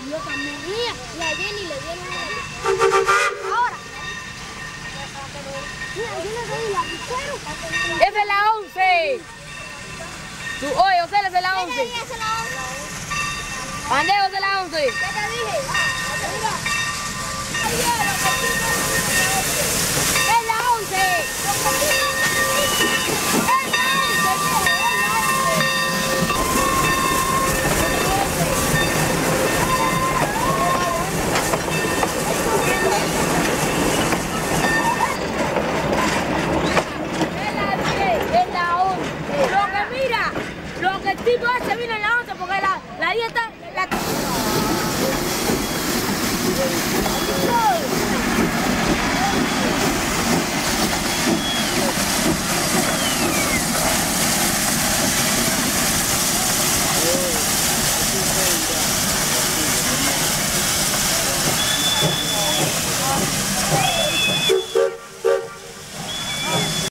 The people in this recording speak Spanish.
yo también. Mía, y a Jenny le dieron una. Ahora. Mira, yo le doy la lapicero. Esa es la 11. Tú, oye, José, esa es la 11. Esa es la 11. Pandeo, esa es la 11. ¿Qué te dije? Mira. Es la 11. Lo que el tipo ese vino en la 11 porque la dieta